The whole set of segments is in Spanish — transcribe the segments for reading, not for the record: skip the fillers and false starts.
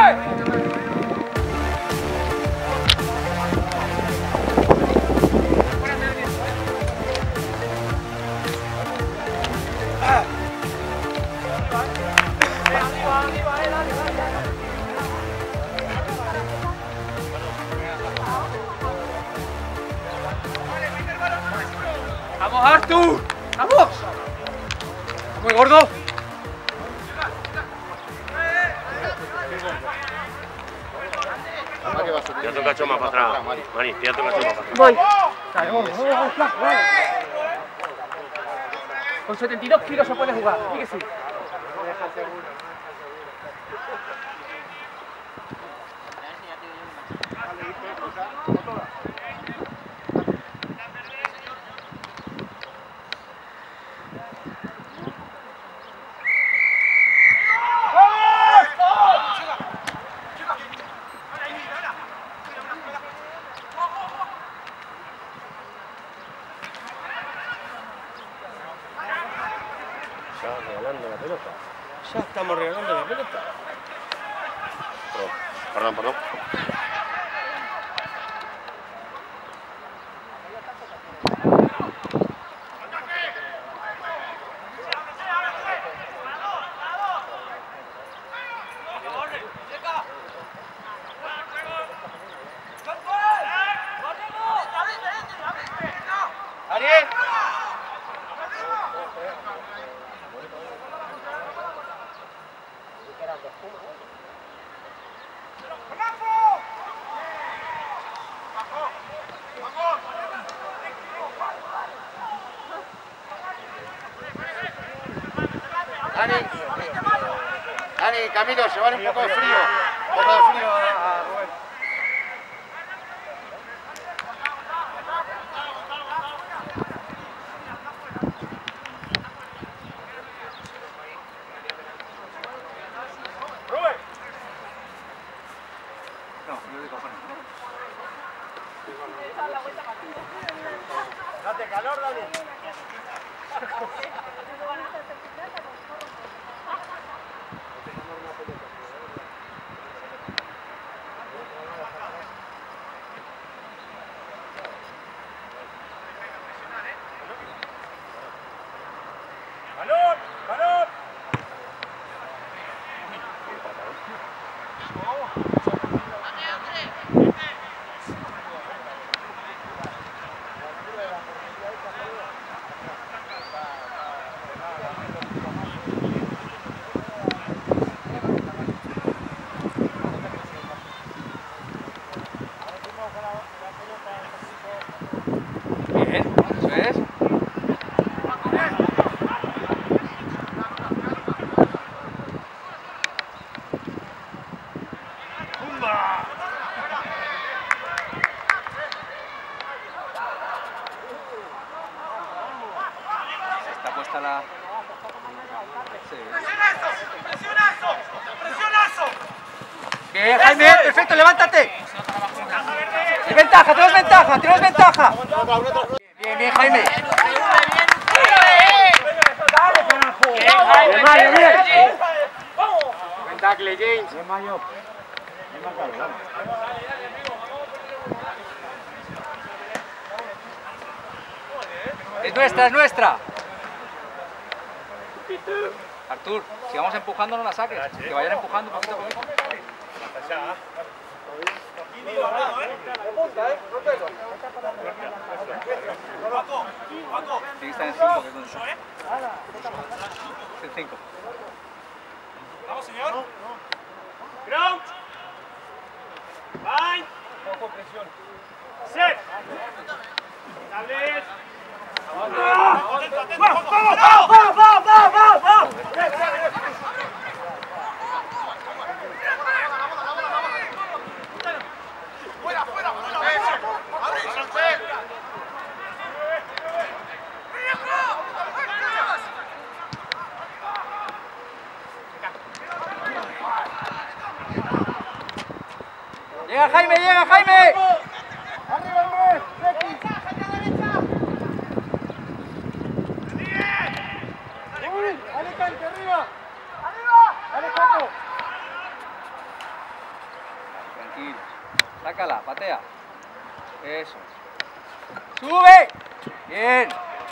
¡Vamos, Artur! ¡Vamos! ¡Muy gordo! Tírate un cacho más para atrás, Mari, tírate un cacho más para atrás. Voy. Con 72 kilos se puede jugar, sí que sí. Regalando la pelota. Ya estamos regalando la pelota. Perdón. ¡Ariel! Dani, Camilo, llevar un poco de frío. Un poco de frío a Rubén. ¡Rubén! No de cojones. Date calor, Dani. ¡Balón! Bien, eso es. Está puesta la... Sí. ¡Presionazo! Bien, Jaime, perfecto, levántate. Tienes ventaja. Bien, Jaime. Dale, carajo. Bien, Mario, bien. Buen tackle, James. Bien, Mario. Es nuestra. Artur, si vamos empujando no la saques, que vayan empujando poquito a poquito. Sí, está en 5, que es donde está. Es el 5. Vamos, señor. Crouch. Bind. Ojo, presión. Set. Establece. ¡Vamos! ¡Llega Jaime! Tranquilo. Sácala, patea. Eso. ¡Sube! Bien.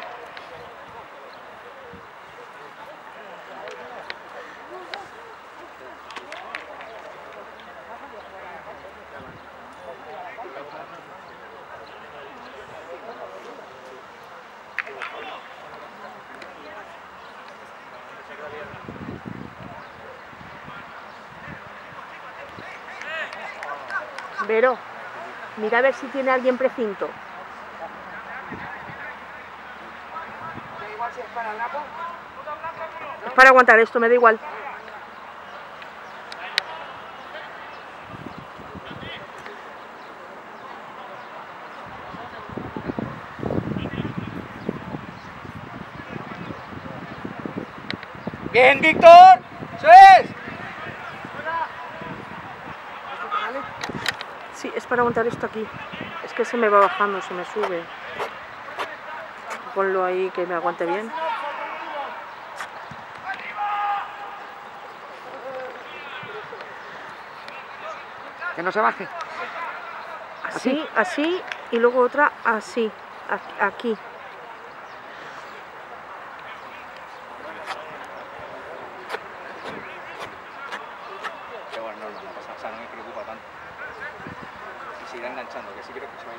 Vero, mira a ver si tiene alguien precinto. Es para aguantar esto, me da igual. Bien, Víctor. ¡Eso es! Sí, es para aguantar esto aquí. Es que se me va bajando, se me sube. Ponlo ahí que me aguante bien. Que no se baje. Así, así y luego otra así, aquí. Pero bueno, no pasa, o sea, no me preocupa tanto. Y se irá enganchando, que sí creo que se va a ir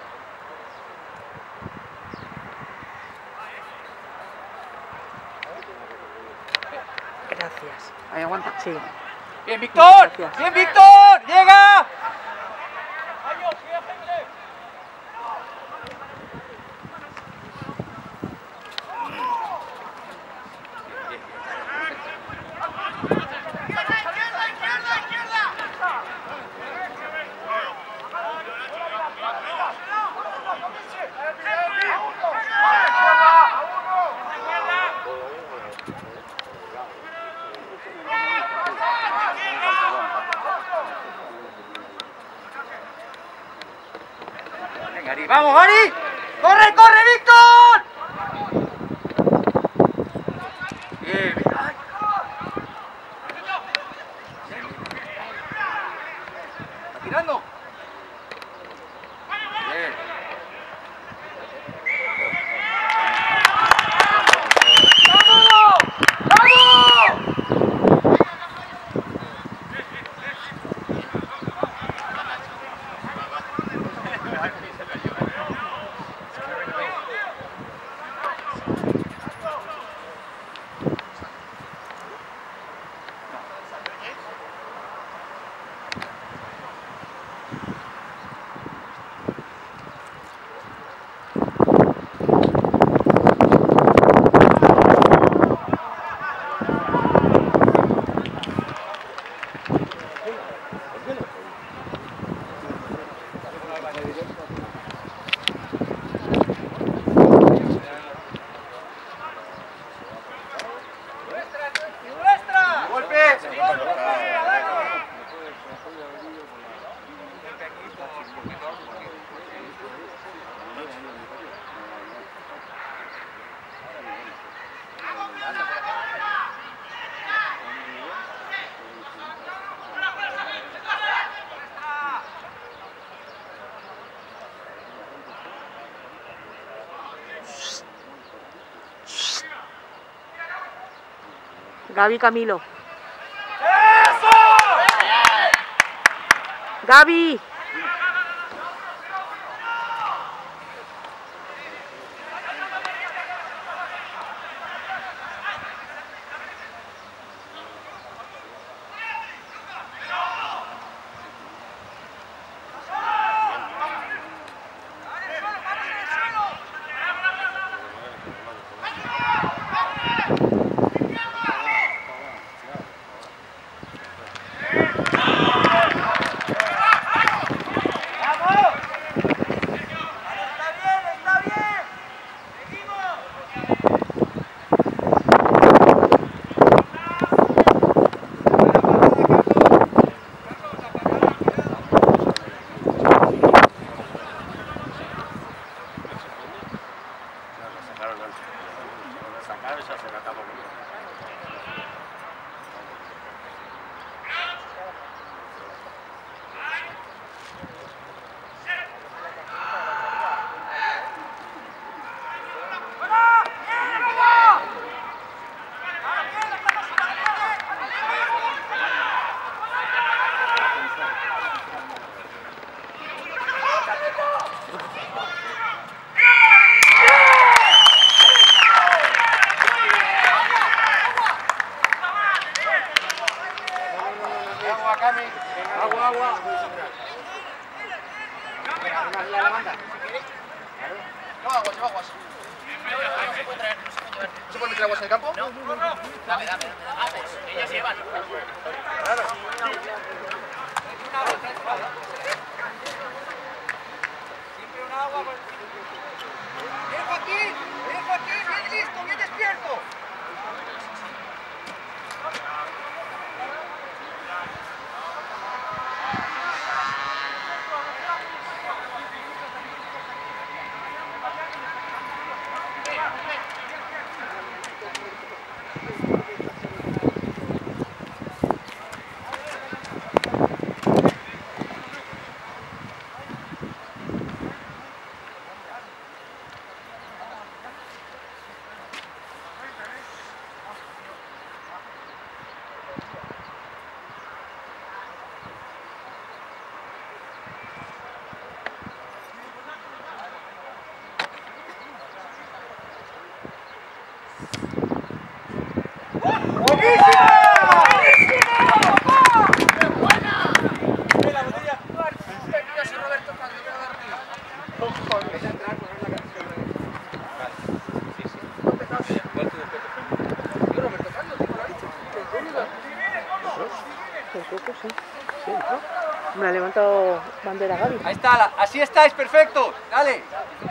enganchando. Gracias. Ahí aguanta. Sí. ¡Bien, Víctor! Gracias. ¡Bien, Víctor! ¡Llega! Venga, Ari, ¡vamos, Ari! ¡Corre, corre, Víctor! Bien, bien. Ay. ¿Está tirando? Bien. ¡Vamos! ¡Vamos! Gaby, Camilo. Gaby. Cami. Agua, agua. ¿La levanta? No, aguas, lleva aguas. No se puede traer, ¿no se puede meter aguas en el campo? No. Dame. Ellas llevan. Claro. Siempre un agua. ¡Bien, Joaquín! ¡Bien listo! ¡Bien despierto! Me ha levantado bandera Gaby. Ahí está, así estáis, perfecto. Dale.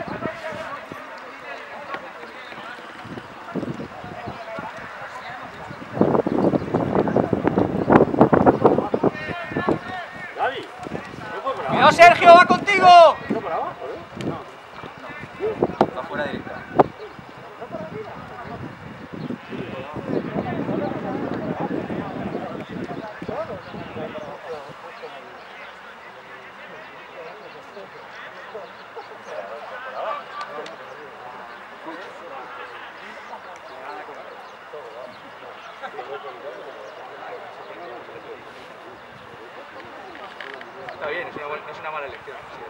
Gaby, ¡Cuidado, Sergio! ¡Va contigo! ¿no para abajo, Va fuera directa. Está bien, es una mala elección. Sí.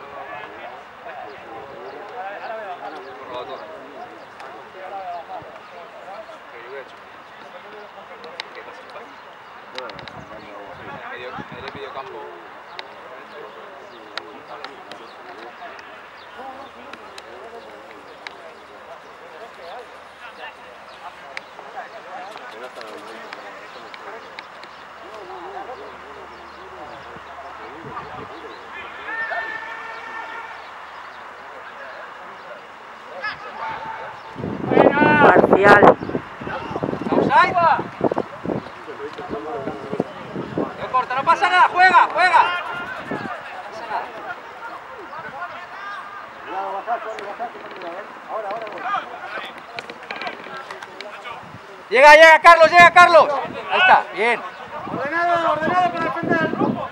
Hemos robado todo. Pero yo hubiera hecho. ¿Qué pasa? Medio campo. Parcial. ¿Outside? No corta, no pasa nada, juega. No pasa nada. Llega Carlos. Ahí está, bien. Ordenado para defender el grupo.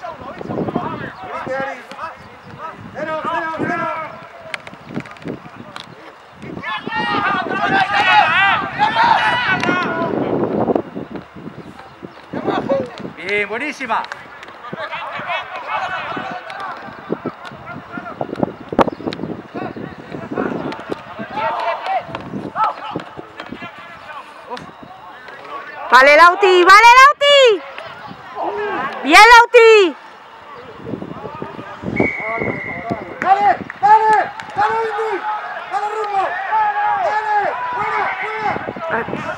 Cero. Bien, buenísima. ¡Vale, Lauti! ¡Bien, Lauti! ¡Dale, Indy! ¡Dale, rumbo! ¡Dale! ¡Fuera!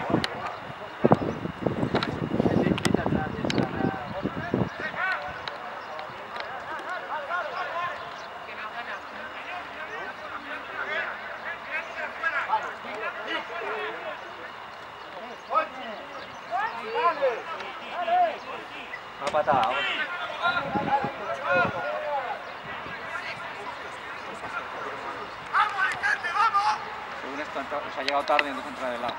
Una patada. Según esto, ha llegado tarde, entonces entra de lado.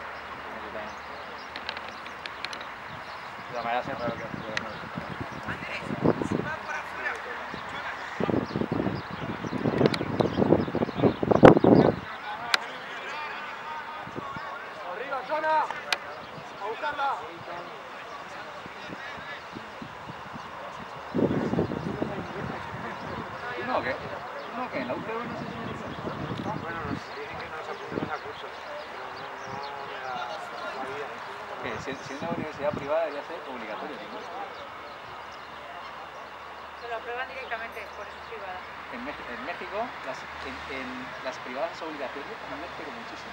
De la manera se raro que ¡Arriba, zona! ¡A buscarla! ¿No qué? ¿En la UTV no sé si... Bueno, nos dicen que nos apuntemos a cursos, pero no me da vida. Siendo una universidad privada debería ser obligatorio, ¿no? lo aprueban directamente por eso privada. En México, en las privadas es obligatorio comer, pero muchísimo.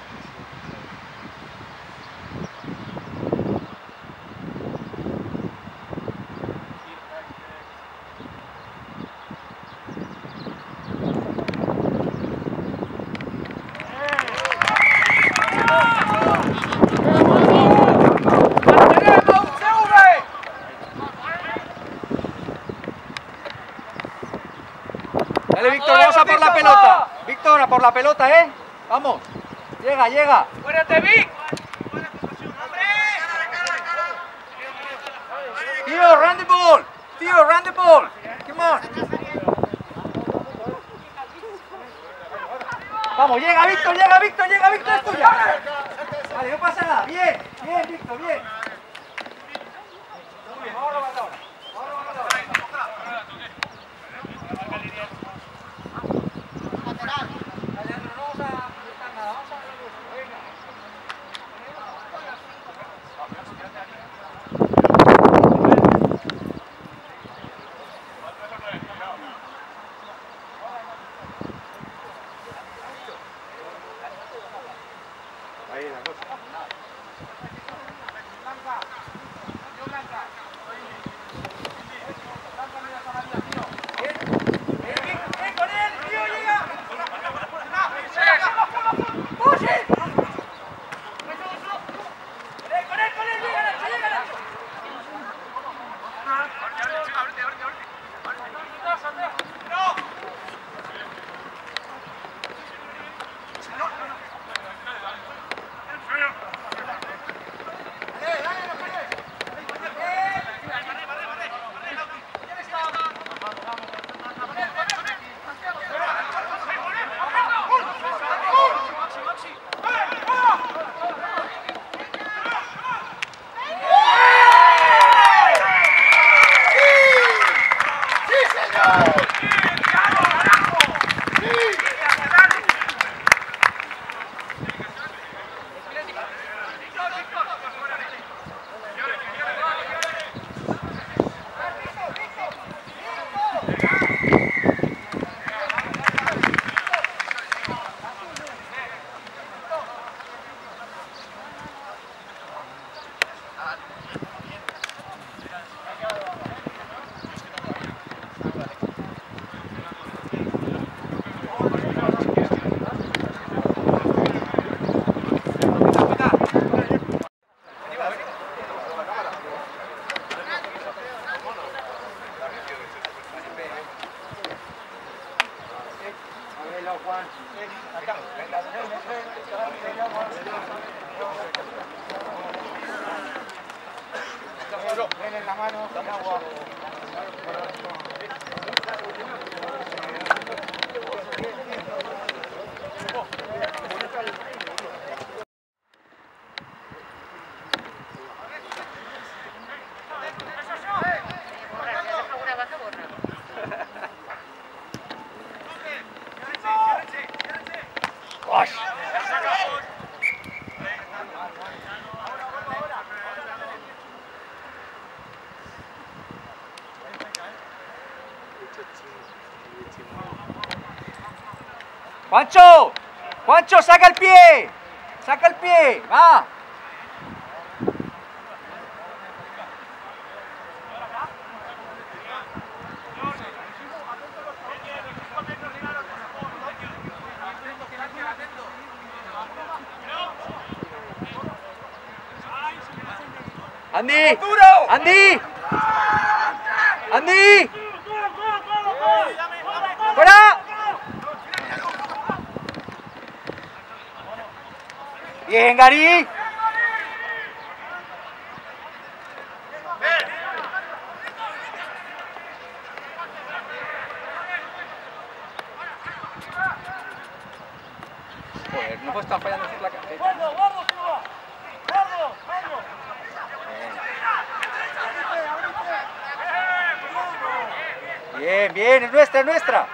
Dale, Víctor, vamos a por la pelota. Víctor, a por la pelota, ¿eh? Vamos. Llega, llega. ¡Fuérate, Vic! Tío, run the ball. Tío, run the ball. Come on. Vamos, llega Víctor, llega Víctor, llega Víctor, es tuya. Vale, no pasa nada. Bien, bien, Víctor, bien. Muy bien, vamos a robar ahora. Vamos a robar ahora. Alejandro, no vamos a apretar nada, vamos a ver lo que venga. Ahí la cosa. Ven en la mano, con agua. Juancho, Juancho, saca el pie, va. Andy, Andy, Andy, fuera. Bien, Gary. Joder, no puedo estar fallando así la cabeza. Bien, bien, es nuestra, es nuestra.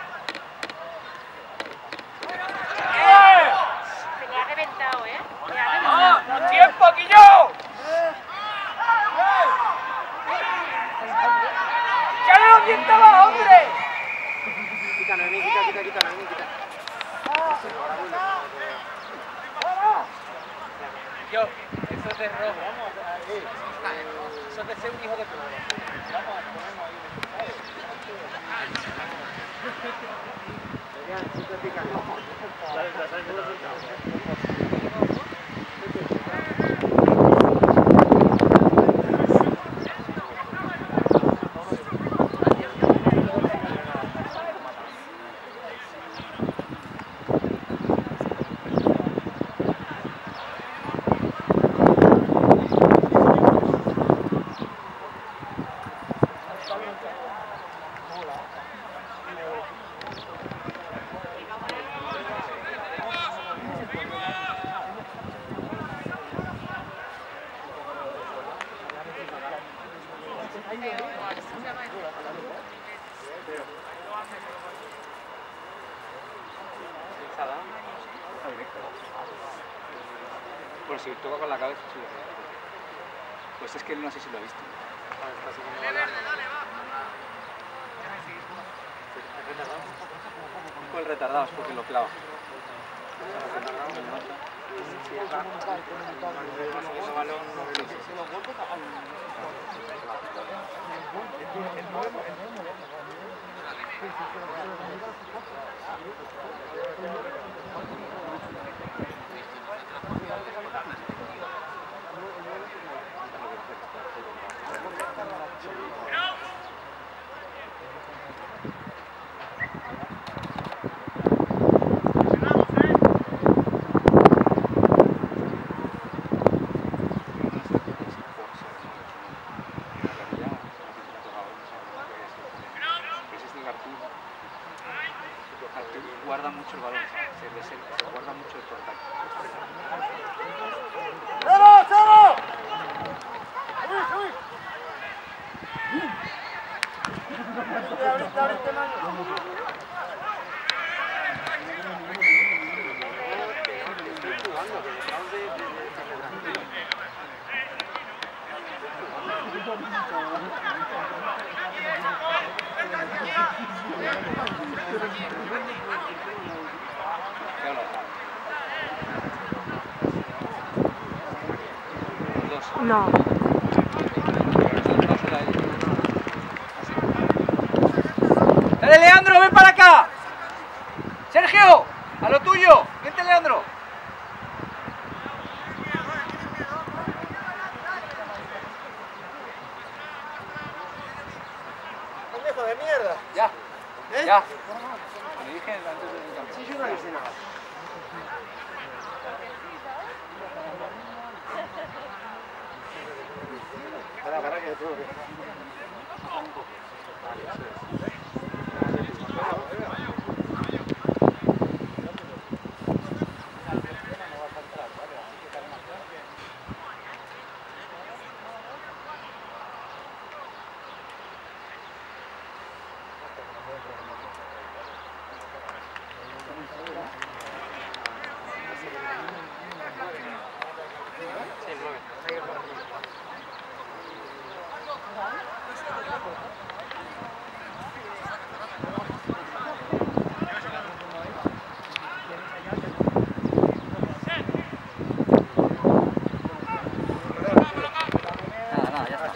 Se le ha reventado, ¿eh? Le ha reventado. ¡Tiempo, Guillo! ¡Chale, ¡Reviéntala, hombre! Quita, Noemí, quita, Noemí, quita. Yo, eso es de rojo. Eso es de ser un hijo de puta. Pues si toca con la cabeza, sí. Pues es que no sé si lo he visto. Un poco el retardado, es porque lo clava. Guarda mucho el balón, se guarda mucho el contacto. ¡Cero, cero! No. ¡Dale, Leandro, ven para acá! ¡Sergio! ¡A lo tuyo! ¡Vente, Leandro! ¡Pendejo de mierda! Ya. ¿Eh? Ya. Me dije antes de campo. Sí, yo no le hice nada. Para que todo. Nada, ya está.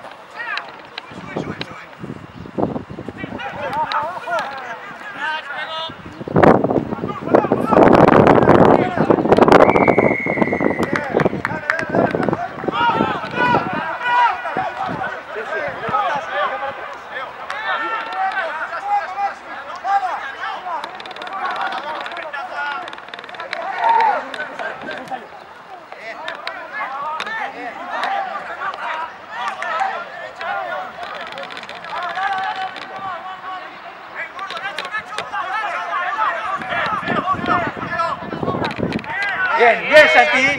Bien, bien, Santi.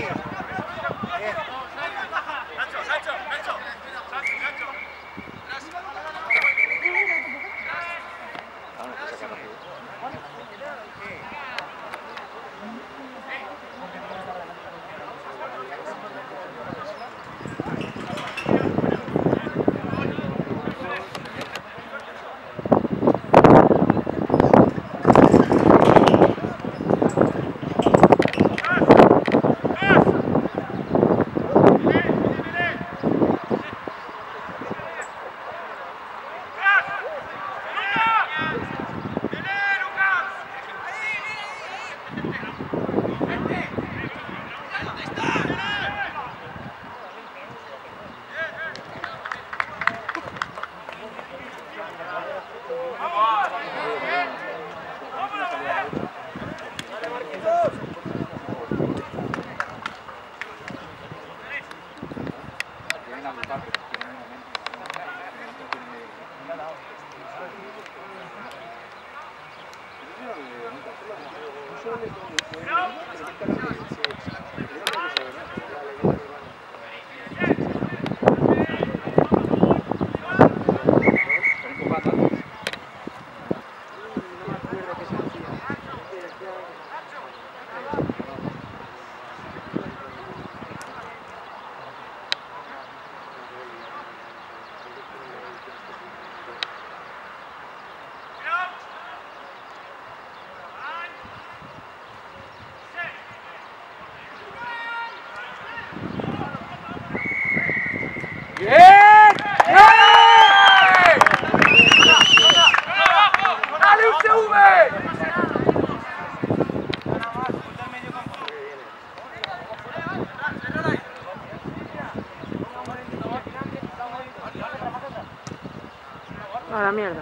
A la mierda.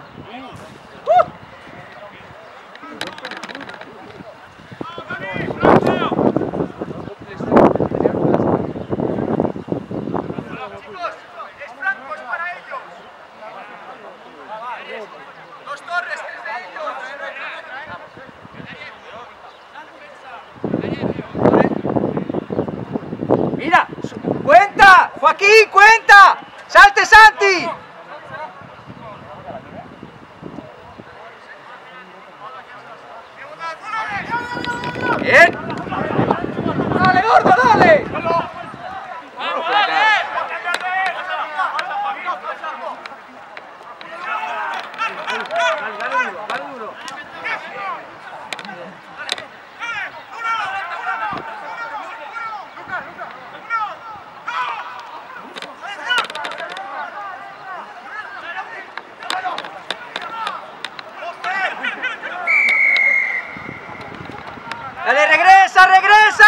Mira, cuenta, Joaquín, cuenta. Salte, Santi. Bien. Dale, gordo, dale. Dale, regresa, regresa.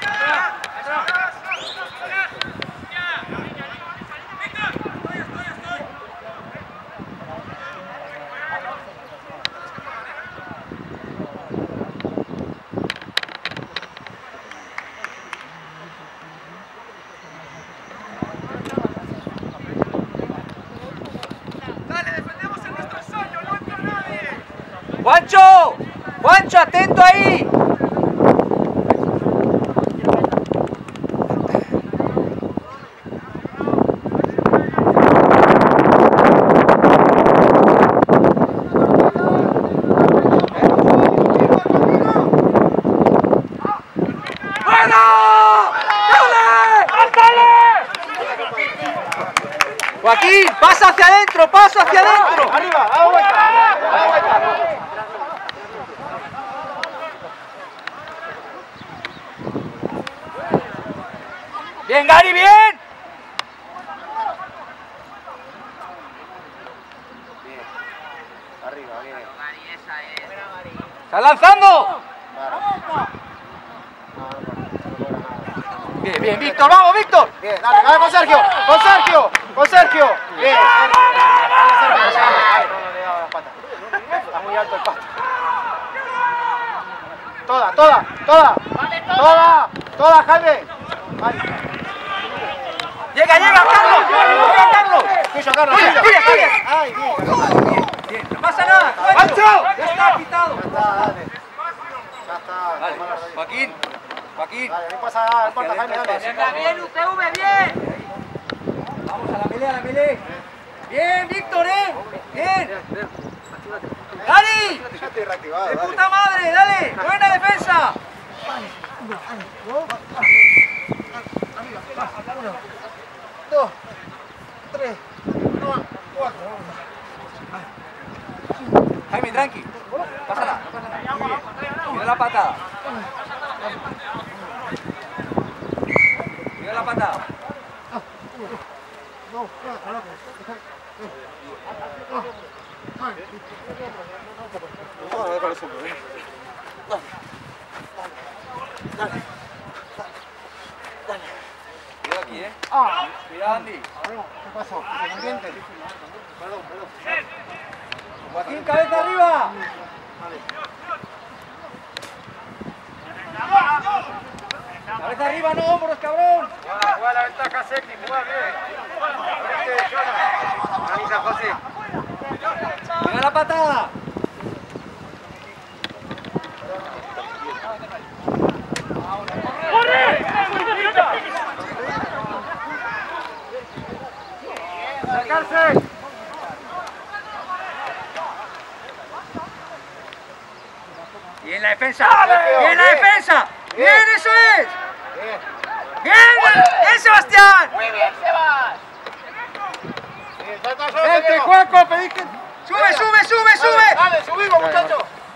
Juancho, Juancho, atento ahí. Joaquín, pasa hacia adentro, pasa hacia adentro. Arriba, a vuelta. Bien, Gary, bien. Arriba, bien. ¡Está lanzando! Bien, bien, Víctor, vamos, Víctor. Bien, dale, dale con Sergio, con Sergio, con Sergio. Bien, Sergio. Ay, no le he dado las patas. Está muy alto el pato. Toda, Jaime. Vale. Llega, Carlos. Llega, Carlos. Tuyo, Carlos. Tuya. Ay, bien. Bien, no pasa nada. ¡Pancho! Ya está pitado. Ya está, dale. Ya está. Dale, Joaquín. Dale, no pasa nada, no importa, Jaime, dale. Bien, UTV, bien. Vamos a la melee. Bien, Víctor, Bien. Gary. Ya estoy reactivado, De dale. puta madre, dale. Buena defensa. 1, 2, 3, 4. Jaime, tranqui. No pasa nada. Mira la patada. Mira la patada. Cuidado aquí, Cuidado, Andy. ¿Qué pasó? ¿Pendiente? Perdón. Joaquín, cabeza arriba. Cabeza arriba, no hombros, cabrón. Juega la ventaja, Seki, juega bien. Analiza, José. Mira la patada. ¡Acercarse! Bien la defensa. Bien la defensa. Bien, eso es. Bien, bien, Sebastián. Muy bien, Sebas. ¡Vente, Juanco! ¡Pedí que... Sube, sube, sube, sube. Dale, subimos, muchachos.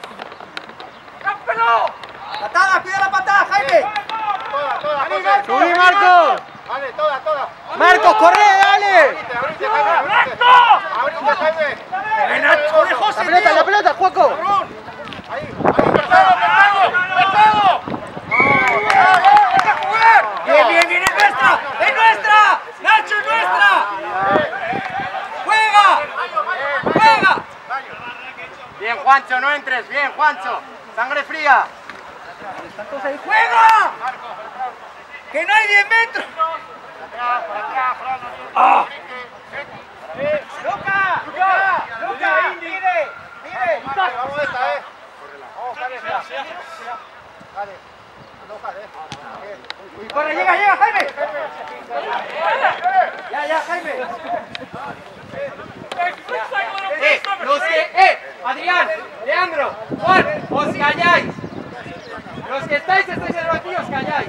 Patada, pide la patada, Jaime. Toda, Subí, Marcos. Vale, toda. Marcos, corre, dale. Abrite, Jaime, abrite, Jaime. Ven, corre, José, La pelota, Juanco. Ahí, ¡Mercado! Bien, bien, bien, es nuestra. Es nuestra. Nacho, es nuestra. Juega. Juega. Bien, Juancho, no entres. Bien, Juancho. Sangre fría. ¡Juega! ¡Que no hay 10 metros! ¡Ah! ¡Luca! ¡Mire! Vamos esta, Vamos, Jaime. Dale. ¡Corre, llega, Jaime! Ya, Jaime. Los que, Adrián, Leandro, Juan, os calláis. Los que estáis en el banquillo, os calláis.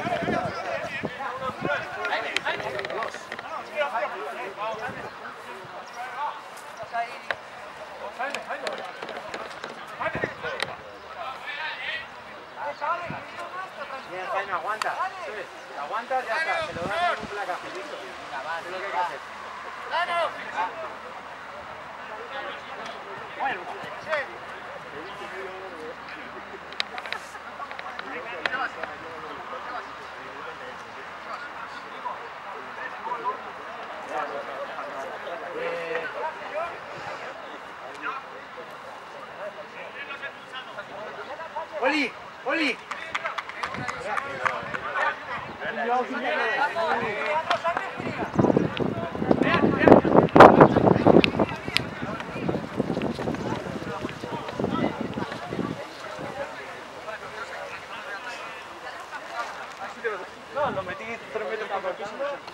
Bien, Jaime, aguanta. Aguanta, ya está. Se lo das en un placaje, listo. Es lo que hay que hacer. Oli. No, lo metí 3 metros para el piso.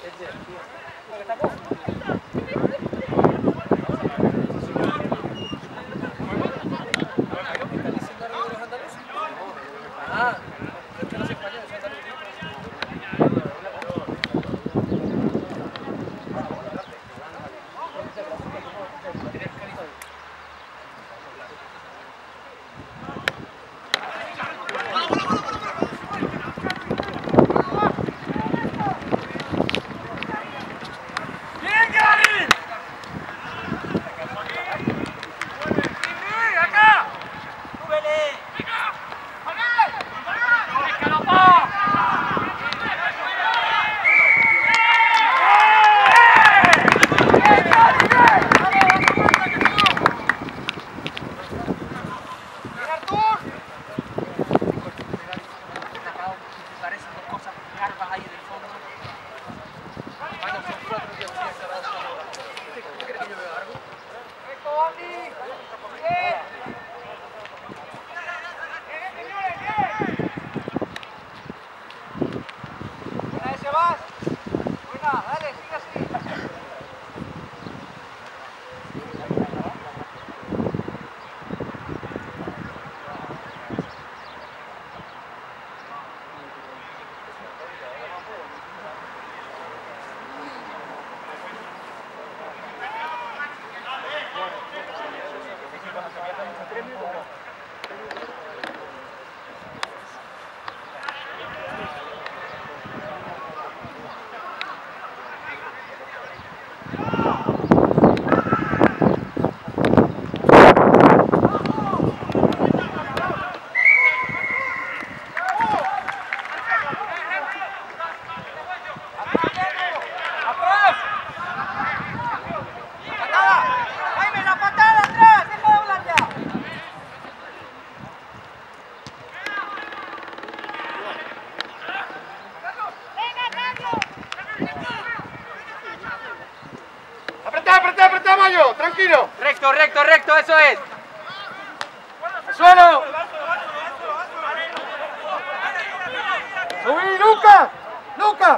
Apretá, Mayo, tranquilo. Recto, eso es. ¡Suelo! ¡Subí, Lucas! ¡Lucas!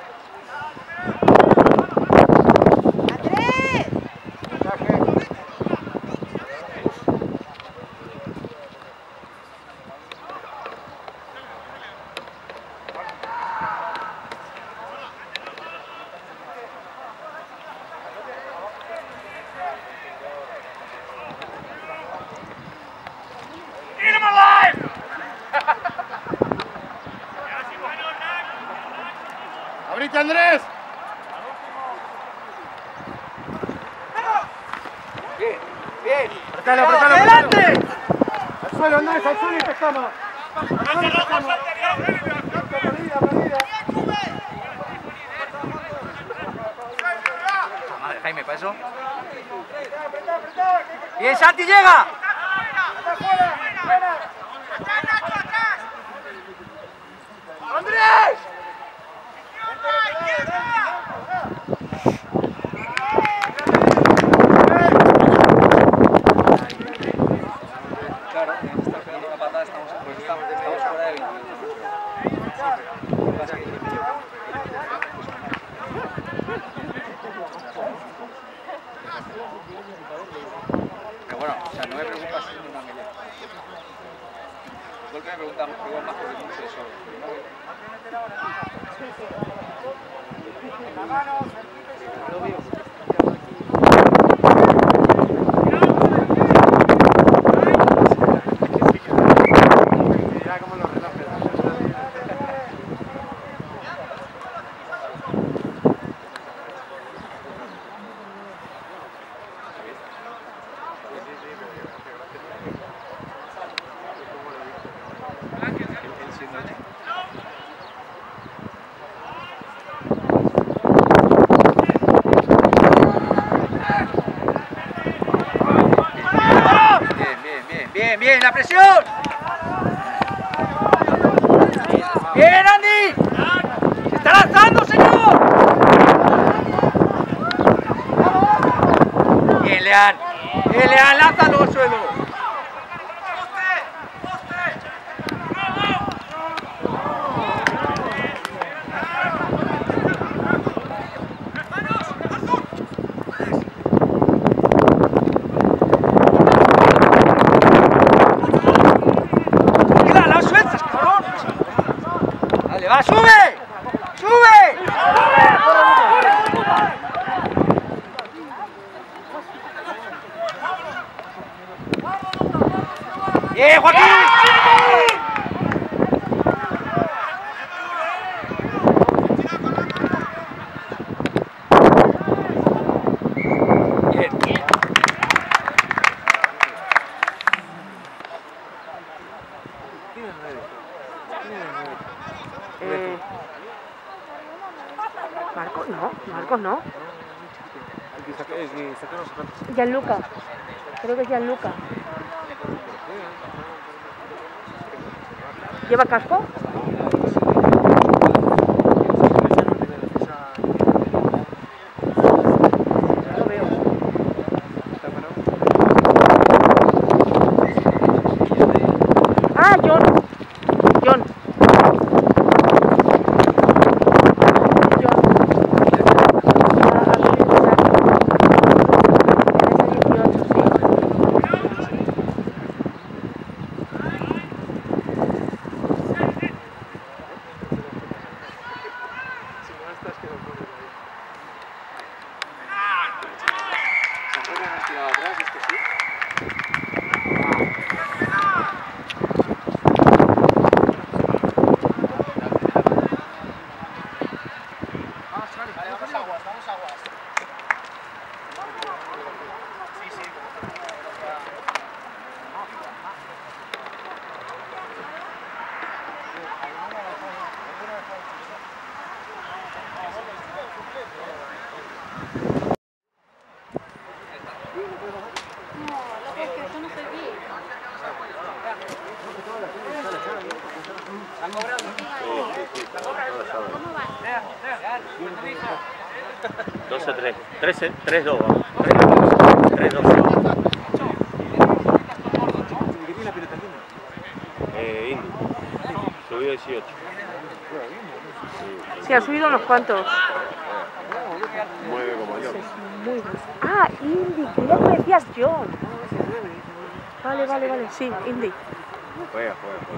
¡Abrite, Andrés! Bien, bien. ¡Apretalo, apretalo! ¡Adelante! ¡Al suelo, Andrés, al suelo y pescamos! ¡Al suelo y pescamos! Madre, Jaime, ¿para eso? ¡Bien, Santi, llega! ¡Andrés! Claro, en esta segunda patada estamos fuera de 20 minutos. Pero bueno, o sea, no me preocupa siendo una melea. El golpe me pregunta igual más porque mucho de eso. Lo veo. Bien, bien, la presión. Bien, Andy. Se está lanzando, señor. Bien, Leán. Bien, Leán, lánzalo al suelo. ¡Va, sube! ¡Sube! ¡Bien, Joaquín! Marcos no. Gianluca. Creo que es Gianluca. ¿Lleva casco? No veo. Ah, John. ¿12-3? 3-2, vamos. 3-2. ¿Qué tiene la pelota? Indy. Subió 18. Sí, ha subido unos cuantos. Mueve como yo. Muy bien. Ah, Indy, creía que me decías John. Vale, vale, vale, sí, Indy. Juega.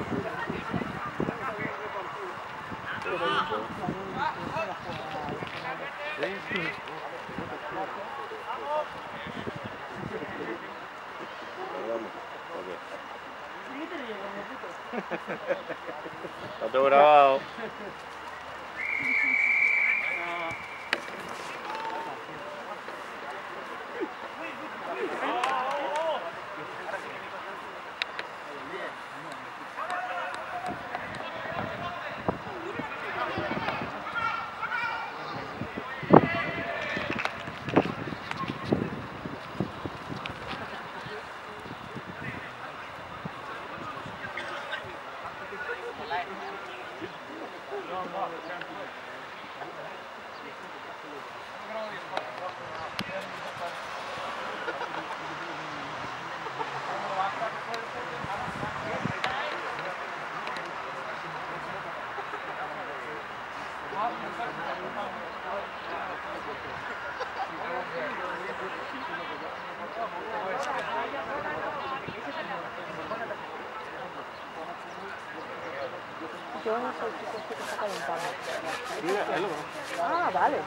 Está todo grabado. Yo no soy el chico que está calentando. Ah, vale.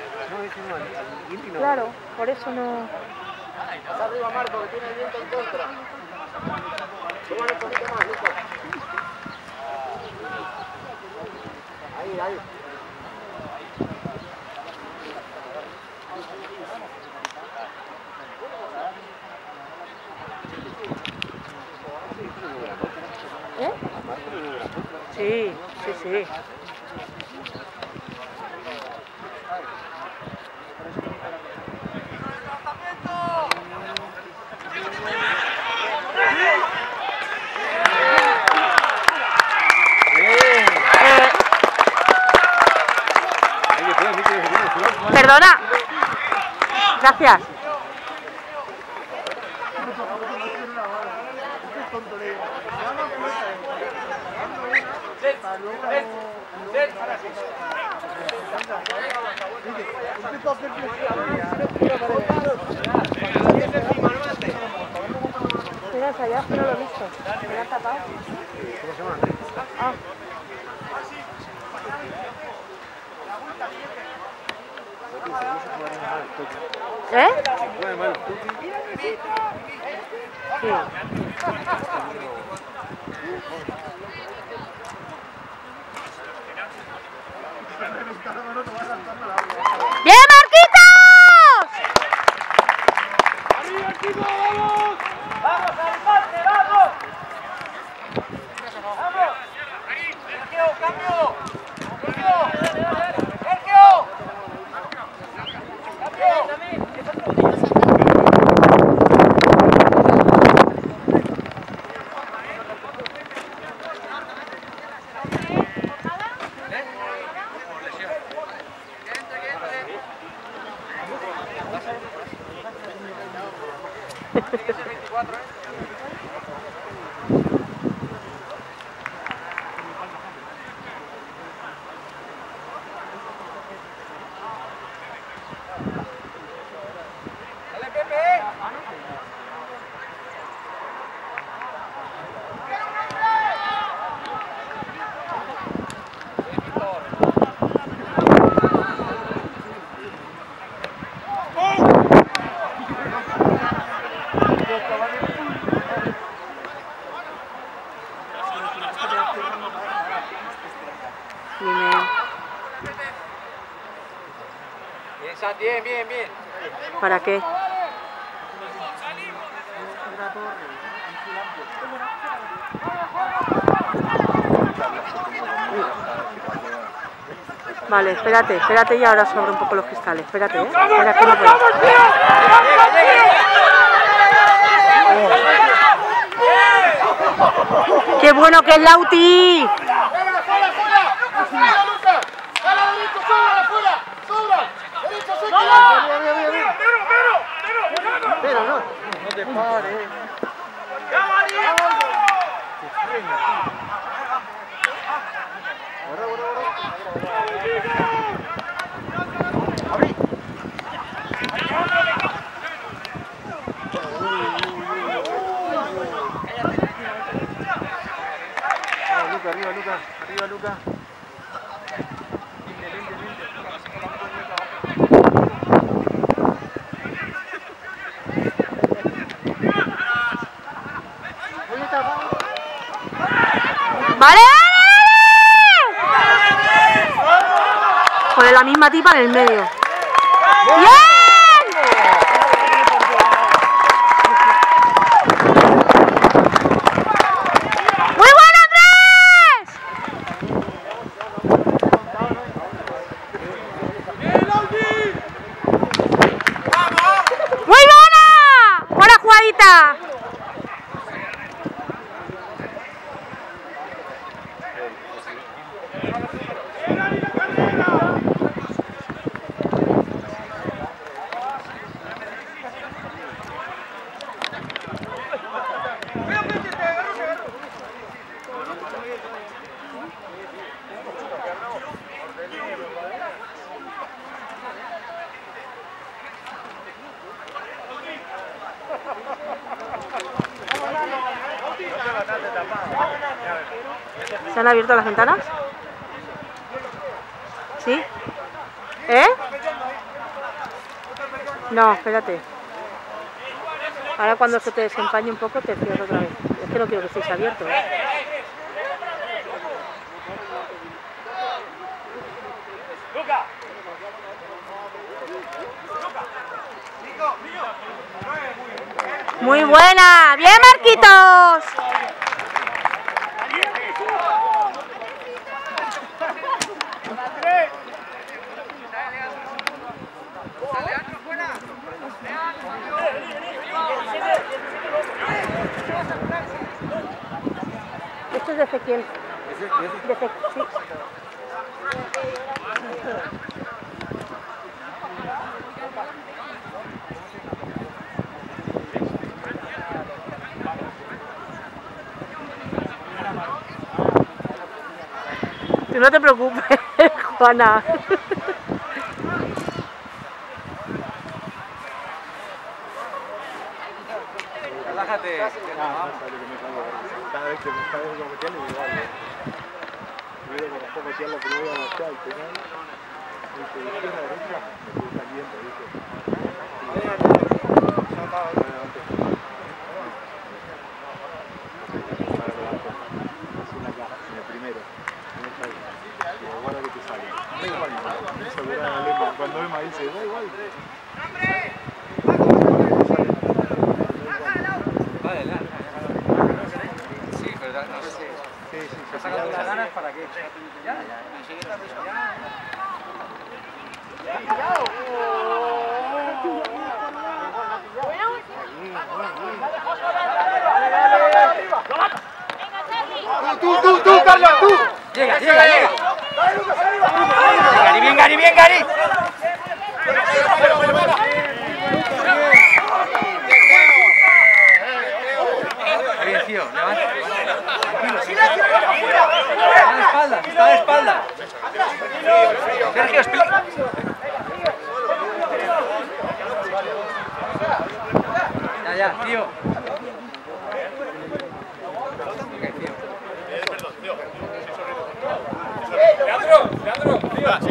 Claro, por eso no... Está arriba Marco, que tiene el viento en contra. Súbale un poquito más, Nico. Ahí. ¿Eh? Sí. Perdona. Gracias. Esperas allá, pero lo he visto. Me lo han tapado. Ah. ¿Eh? Sí. ¡Bien, Marquitos! ¡Arriba, equipo, vamos! ¡Vamos, Alfante, vamos! ¡Vamos! ¡Sergio, cambio! ¡Sergio! Bien. ¿Para qué? Vale, espérate y ahora sobre un poco los cristales. Espérate, Espera que no puedo. ¡Qué bueno que es Lauti! Pero no te pares. Guarda. Arriba, Luca. Arriba, Luca. ¡Vale! Joder, la misma tipa en el medio. ¡Bien! ¡Muy bueno, Andrés! ¡Muy buena! ¡Buena jugadita! ¿Se han abierto las ventanas? ¿Sí? ¿Eh? No, espérate. Ahora cuando se te desempañe un poco te cierro otra vez. Es que no quiero que estéis abiertos. Muy buena. Bien, Marquitos. Esto es de Ezequiel. De Ezequiel, sí. Tú no te preocupes, Juana. Relájate. Cada vez que me está metiendo igual. Primero que bajó metiendo la primera marcha al final. Dice, de izquierda a derecha, me está viendo, dice. Cuando Emma dice, da igual. Vale, sí, pero no sé. Sí, sí, ¿Te sacas muchas ganas para qué? Ya. Tú, Carlos, tú. Llega. Gary, bien, Gary. Bien, tío, levanta. Está de espalda. Sergio, explica. Ya, tío. Leandro, tío. Sí,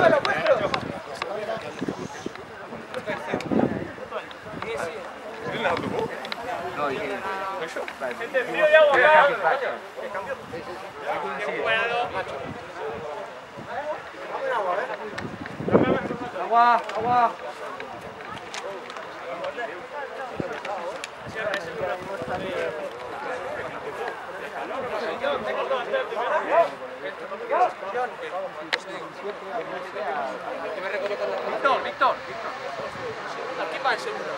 Agua. Víctor. Aquí va el segundo.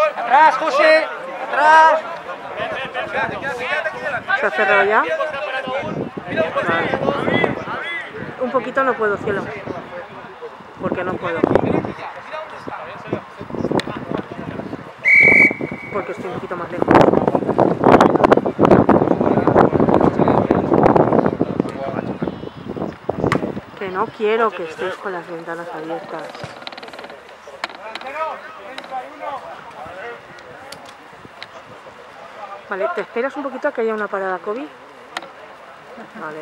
Atrás, José. Atrás. ¿Se ha cerrado ya? Vale. Un poquito no puedo, cielo. Porque no puedo. Porque estoy un poquito más lejos. Que no quiero que estéis con las ventanas abiertas. Vale, ¿te esperas un poquito a que haya una parada COVID? Vale.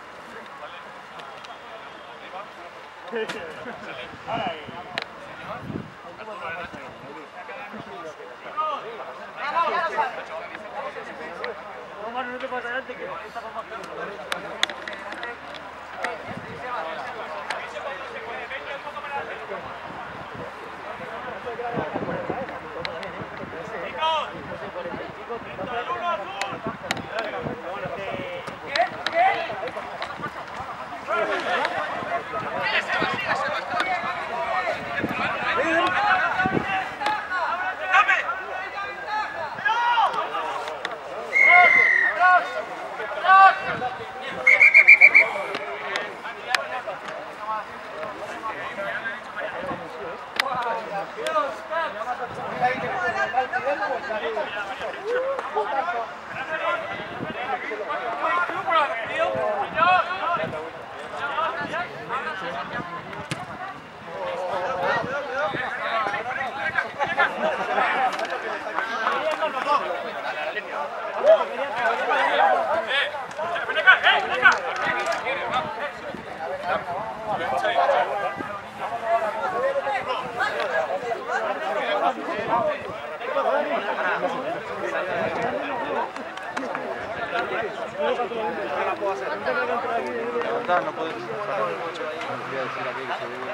No puedes parar el coche ahí. Voy a decir aquí que se ve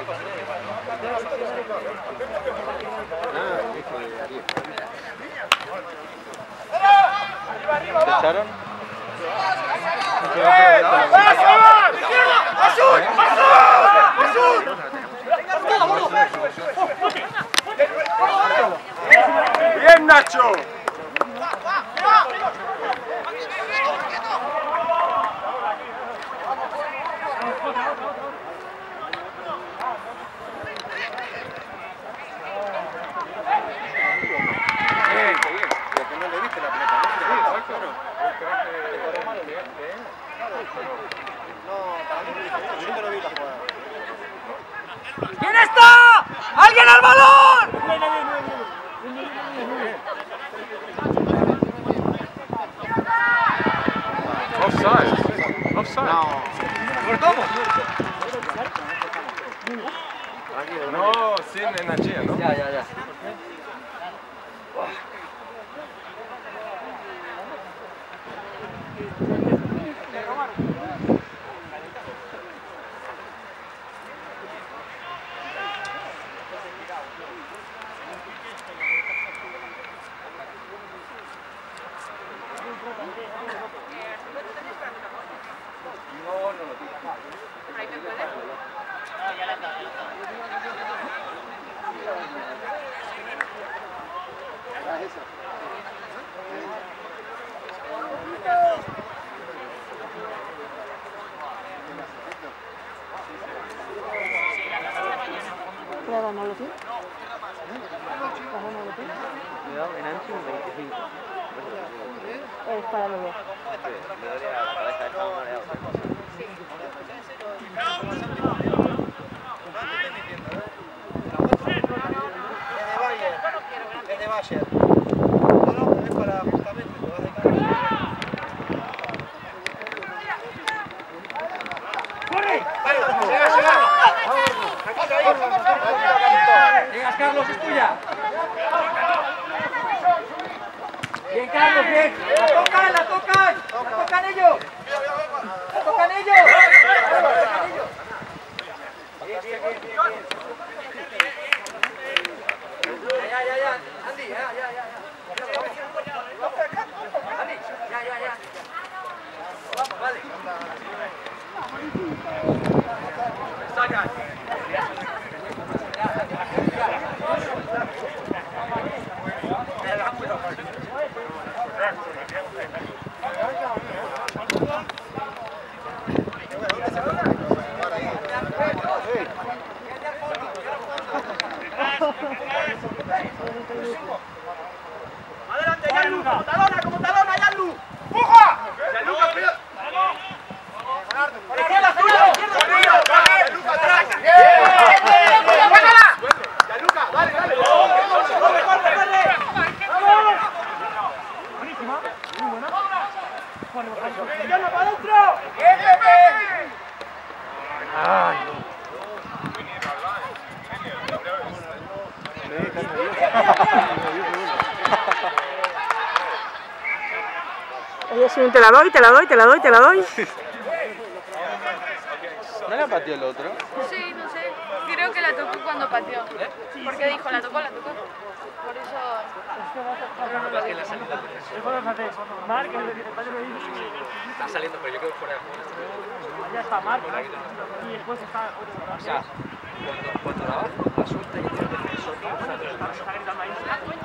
hijo de Ariel. ¿Te echaron? ¡Bien, Nacho! ¿Quién está? ¡Alguien al balón! Offside. Offside. No. ¿Cómo? No, sin energía, ¿no? Ya. Cuidado, en ancho un 25. Es para los dos. Me duele la cabeza, estaba mareado. Es de Bayer. No, es para justamente, lo vas a dejar. Llegas, Carlos, es tuya. Bien, Carlos, bien. La tocan ellos. La tocan ellos. Bien. Ya. Andy, ya. Andy, ya. Vamos, vale. Saca. Oye, si te la doy, te la doy, te la doy, te la doy. ¿No la pateó el otro? Sí, no sé. Creo que la tocó cuando pateó. Porque dijo, la tocó, la tocó. Por eso... Es que la salida está saliendo, pero yo creo que fuera de juego. Ya está Marco y después está otro. O sea, cuando la baja, la suelta y el defensor Está gritando ahí.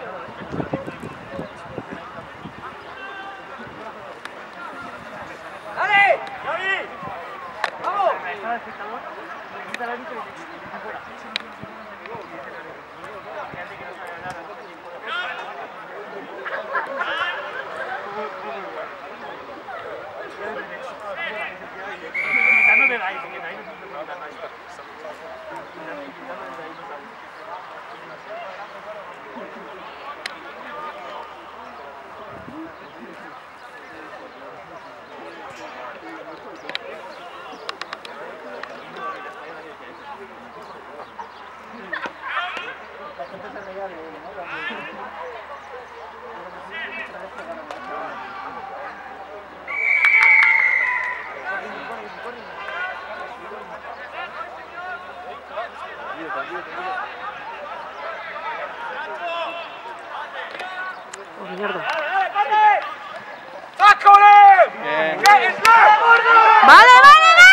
¡Dale! ¡Javi! ¡Vamos! Está el espectador, le quita la vista y le deja fuera. No me da ahí, porque ahí no se puede preguntar nada. Oh, mierda. Bien. ¡Vale, vale, vale,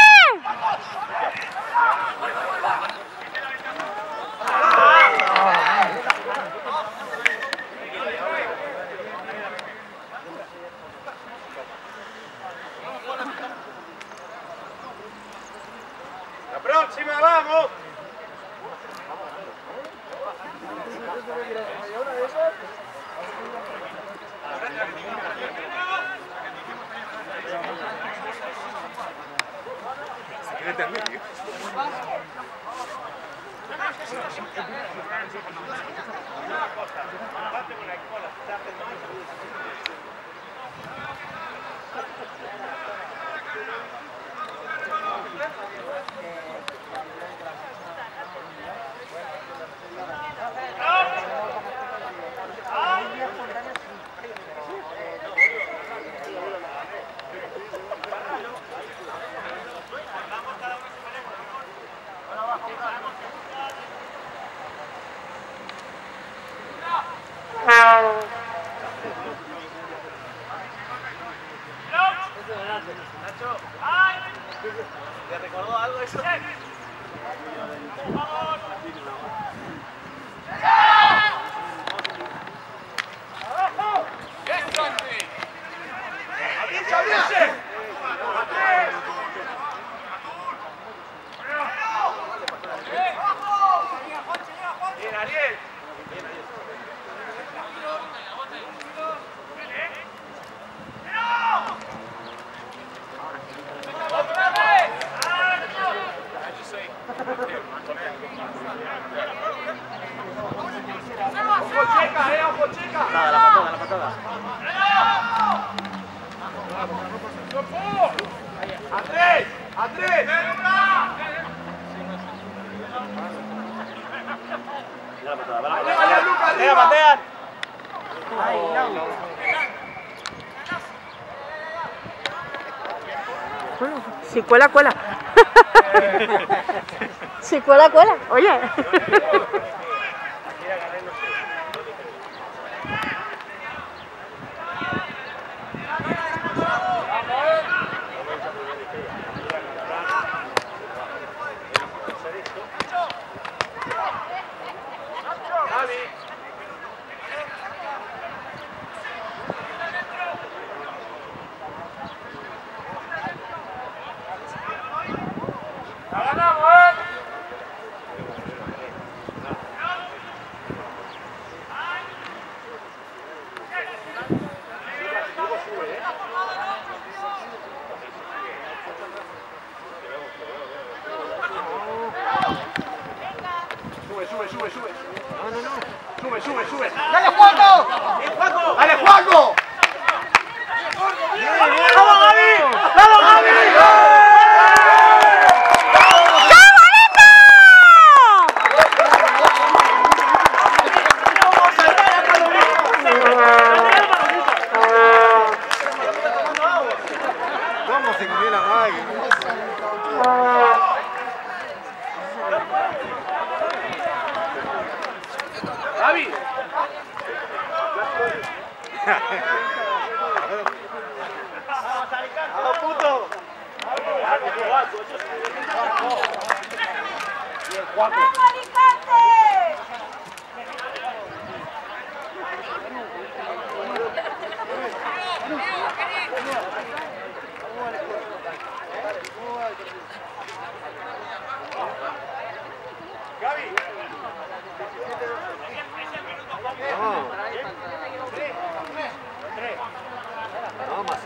La próxima, vamos. ¿Te recordó algo eso? Bien, Ariel. Nada, la patada, la patada. ¡A tres! ¡A tres! Ya la patada, va la patada. ¡Patean! Ay, no. Bueno, si cuela, cuela. Si cuela, cuela. Oye. Sube. ¡Dale, Juanjo! ¡Dale, Juanjo! ¡Vamos, Gaby! ¡Vamos, Gaby!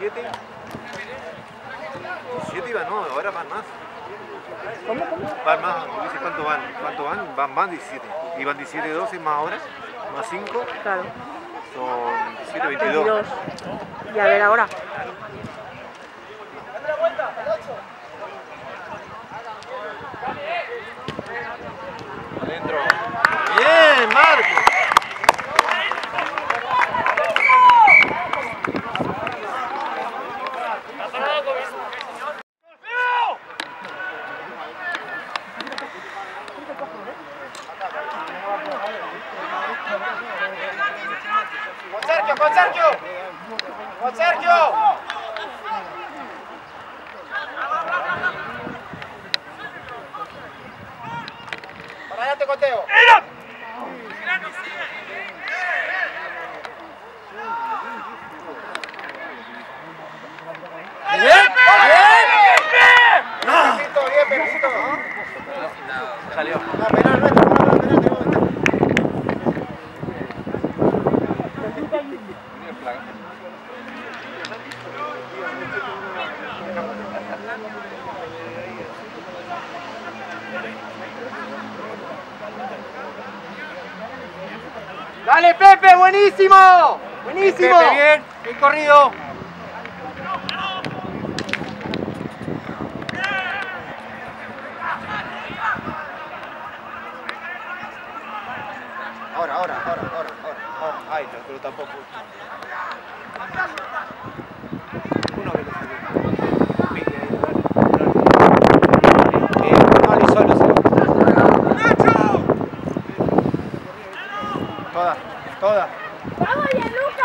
17. 17 iban, no, ahora van más. ¿Cómo? Van más, dice cuánto van. ¿Cuánto van? Van 17. Iban 17, 12 más ahora, más 5. Claro. Son 17, 22. Y a ver ahora. Adentro. Bien, Marco. ¡Con Sergio! ¡Con Sergio! Para adelante con Teo. Bien, Pepito. Salió. ¡Dale, Pepe! ¡Buenísimo! ¡Buenísimo! Pepe, bien, bien corrido. Ahora. Ay, no, pero tampoco. Uno que lo saque. Pique ahí, dale, solo. Toda. ¡Vamos, Gianluca!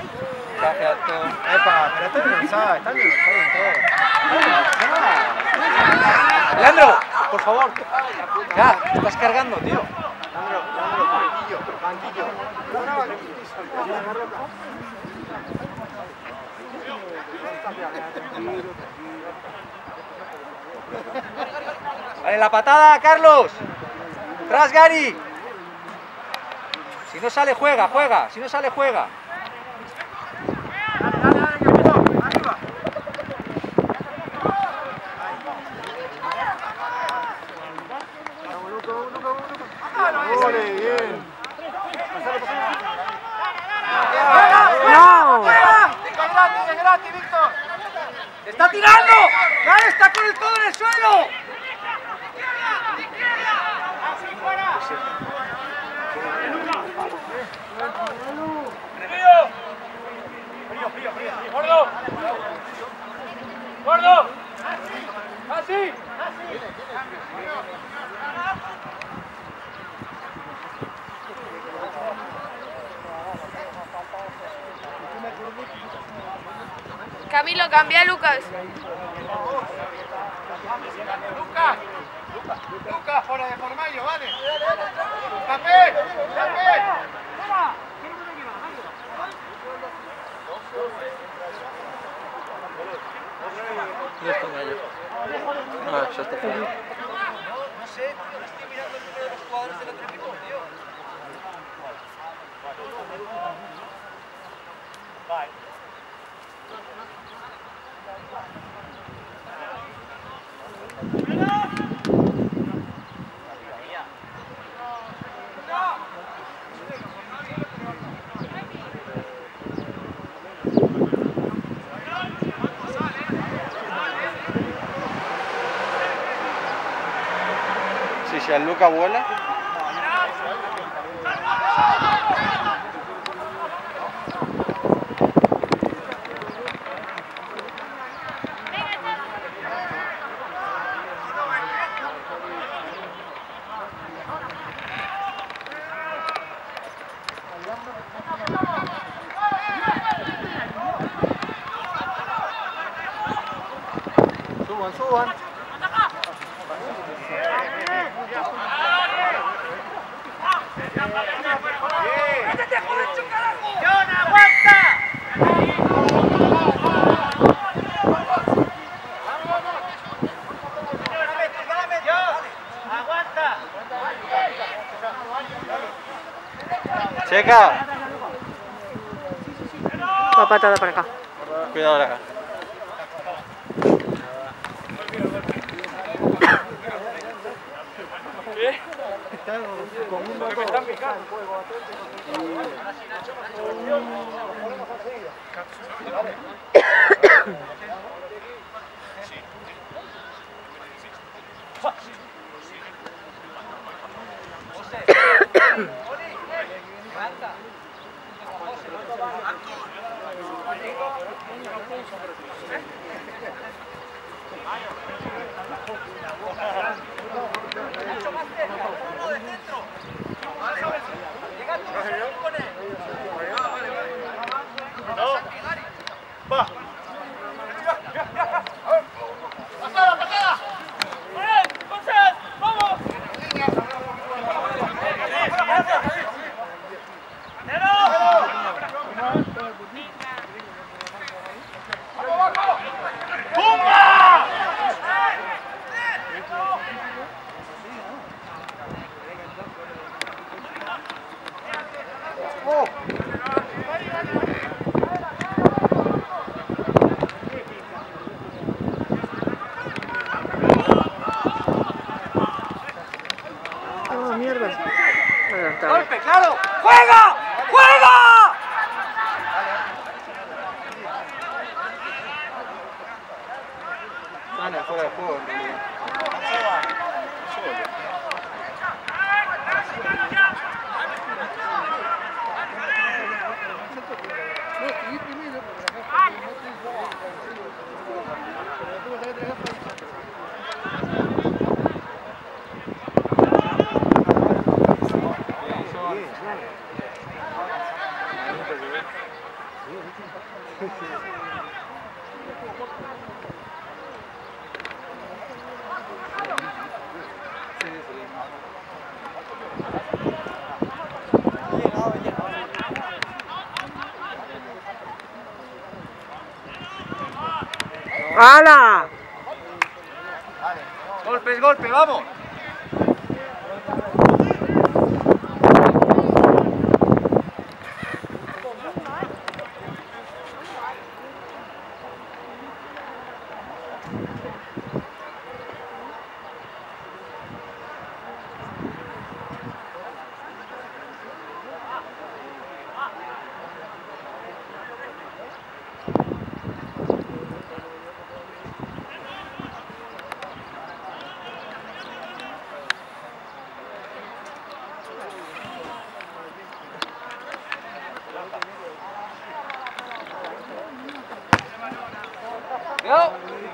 Epa, pero está lanzada en todo. Leandro, por favor. Ya, estás cargando, tío. Banquillo. Vale, la patada, Carlos. Tras, Gary. Si no sale, juega. Si no sale, juega. ¡No! ¡Es gratis, Víctor! ¡Está tirando! ¡Gary está con el codo en el suelo! ¡Gordo! ¡Gordo! ¡Así! Camilo, cambia a Lucas. Lucas, fuera de formayo, vale. ¡Papel! Ya está mayor. Ah, ya está fuera. No sé, tío, no estoy mirando el número de los jugadores del otro equipo, tío. Si Gianluca vuela. Suban. ¡John, aguanta! ¡Aguanta! Checa. Va patada para acá. Cuidado la... Con un dato. ¡Golpe, claro! ¡Juega! ¡Juega! Ana, fuera de juego. ¡Hala! Golpe, es golpe, vamos. Cuidado.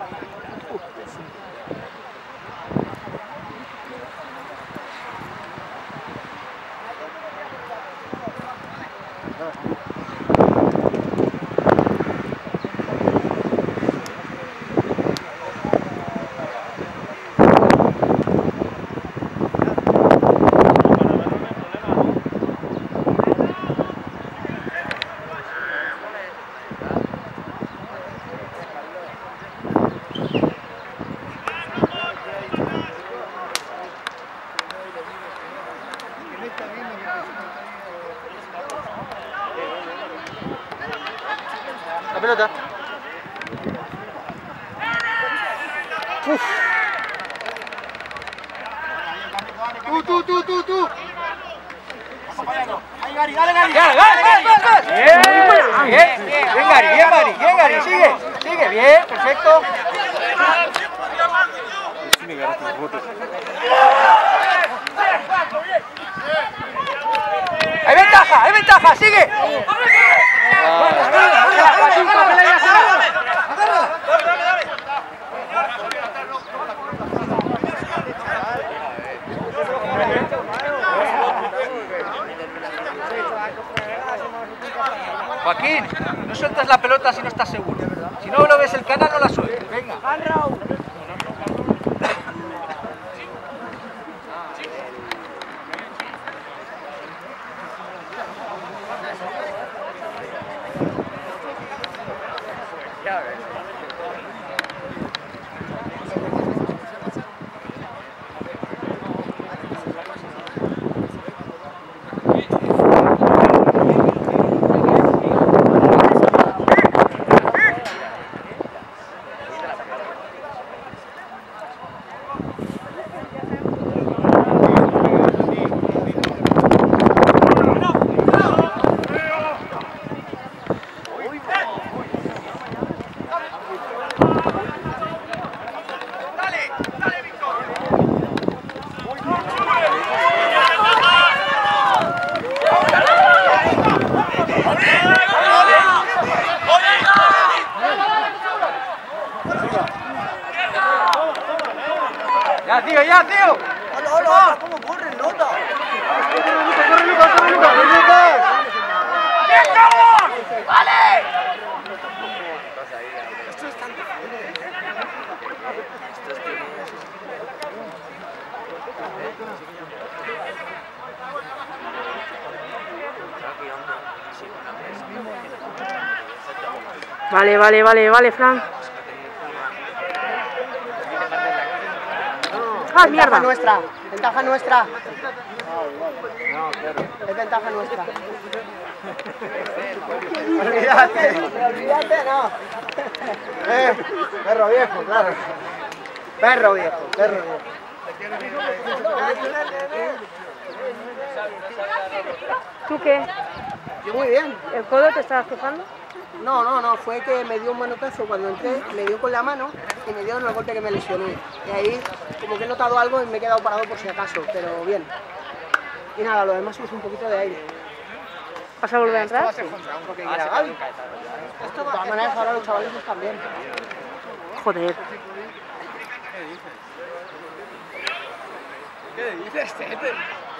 La pelota. Tú. Ahí, Gary, dale, Gary. Bien, Gary, sigue, bien, perfecto. Hay ventaja, sigue. Joaquín, no sueltas la pelota si no estás seguro. Si no lo ves el canal, no la sueltes. Venga. ¡Corre ya, tío! ¡Hola! ¿Cómo corre, Lota? ¡Corre, Lucas! ¡Bien, Carlos! ¡Vale! Vale, Fran. ¡Ah, mierda! Ventaja nuestra. Es ventaja nuestra. Olvídate, no. Perro viejo, claro. Perro viejo. ¿Tú qué? Yo muy bien. ¿El codo te estabas quejando? No, fue que me dio un manotazo cuando entré, me dio con la mano y me dio en el golpe que me lesioné. Y ahí como que he notado algo y me he quedado parado por si acaso, pero bien. Y nada, lo demás es un poquito de aire. ¿Vas a volver a entrar? Porque quiera Gaby. De todas maneras ahora los chavales están bien. Joder. ¿Qué dices, Tete?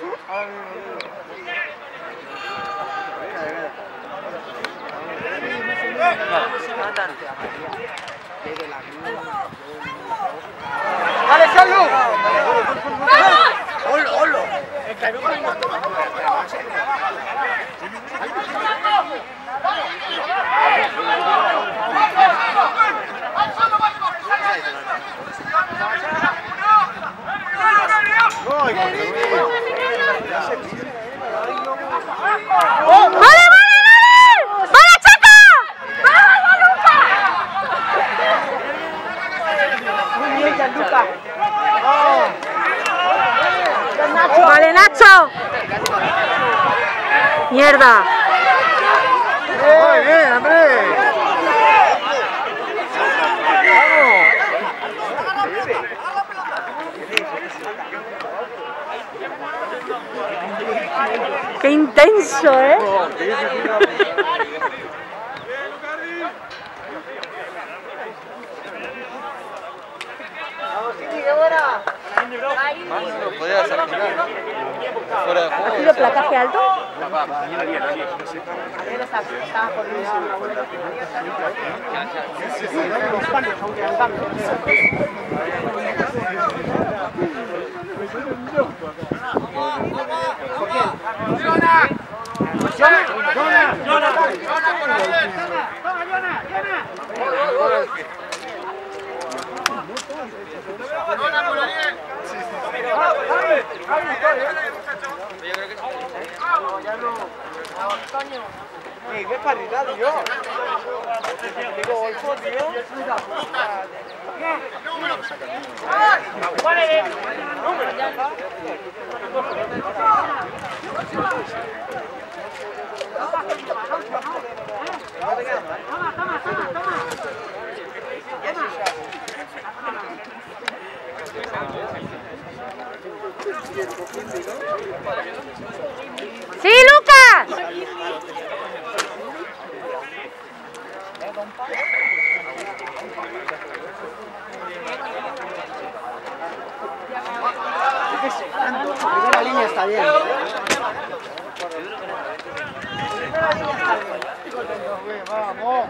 ¡Vale, salud! ¡Holo! ¡Vale! ¡Vale, Chaca! Muy bien, Gianluca. ¡Vale, Nacho! ¡Mierda! Muy bien, hombre. ¡Qué intenso, eh! ¿Ha sido placaje alto? ¡Qué paridad, tío! Digo, golfo, tío. ¡Sí, Lucas! La primera línea está bien. ¡Vamos!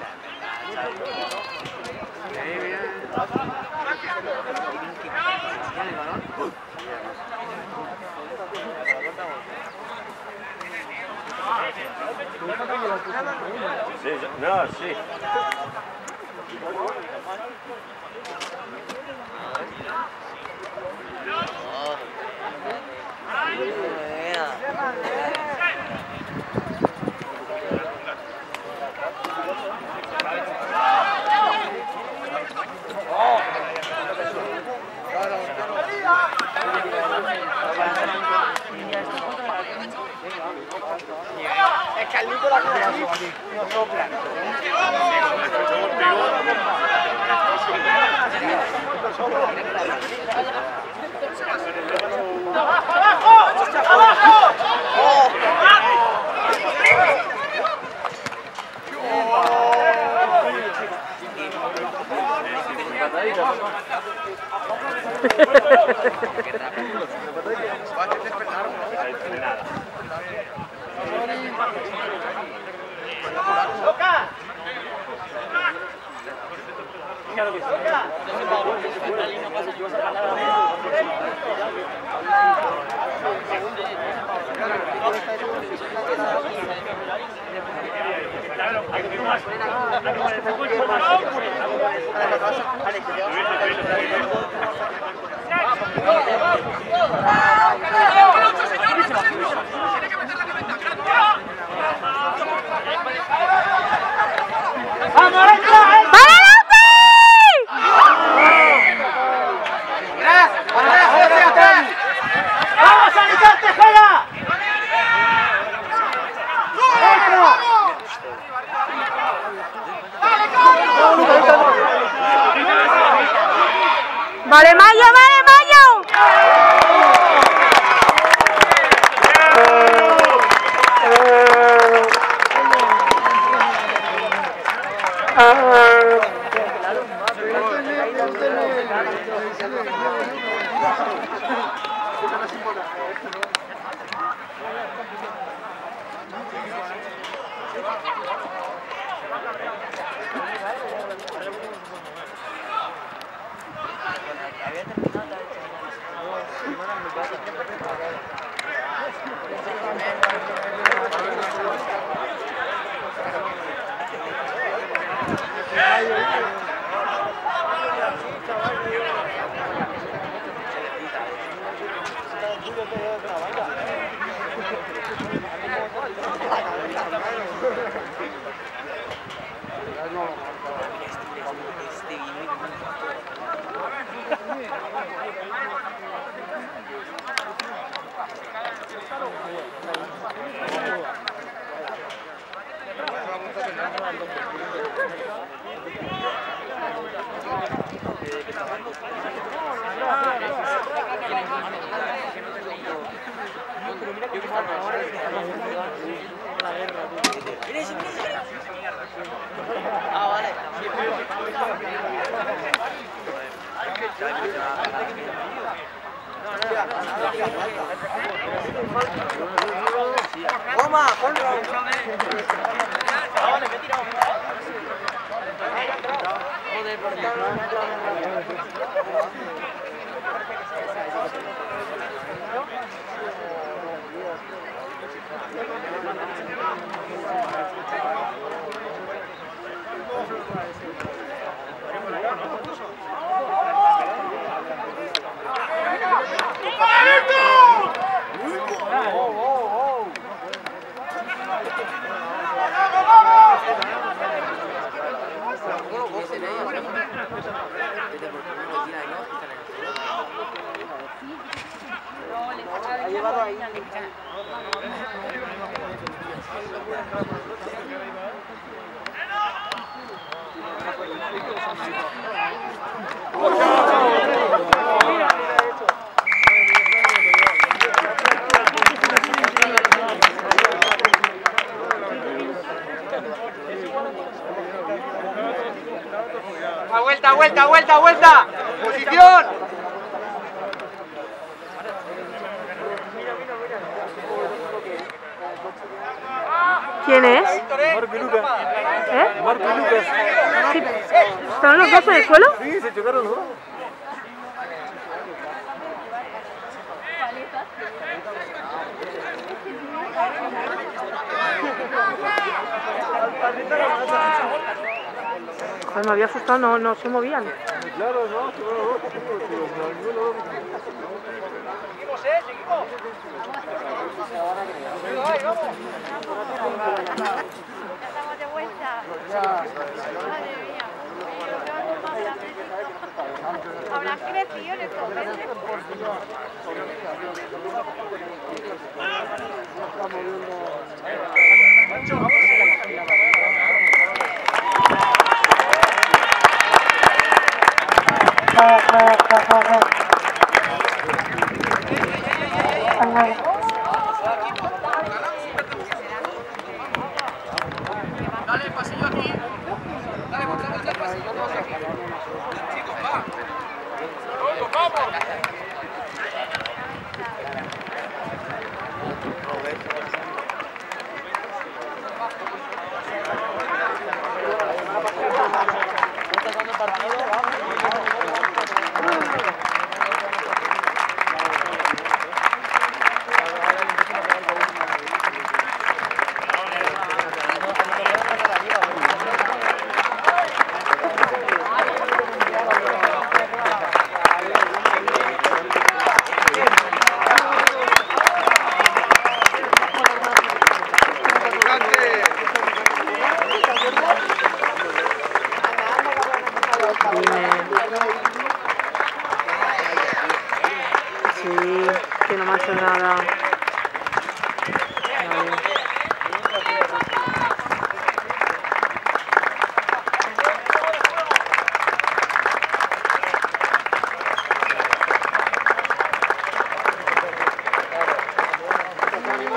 Sí, no, sí. Es que al Nico la cosa aquí no sopla. ¡Vale, Mayo! ¡Vale, Mayo! ¡Vuelta, vuelta, vuelta, vuelta! ¡Posición! ¿Quién es? Marco y Lucas. ¿Eh? Marco y Lucas. Sí. ¿Están los dos en el suelo? Sí, se chocaron los dos. Joder, me había asustado, no se movían. Claro, no, se fueron los dos. Seguimos, seguimos. Estamos de vuelta. Madre mía. Habrás crecido en estos meses. Dale, pasillo aquí. Dale, vuelta al pasillo. Chicos, va. ¡Vamos!